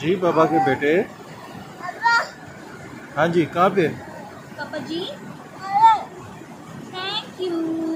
जी पापा के बेटे। हाँ जी, कहाँ पे? पापा जी, थैंक यू।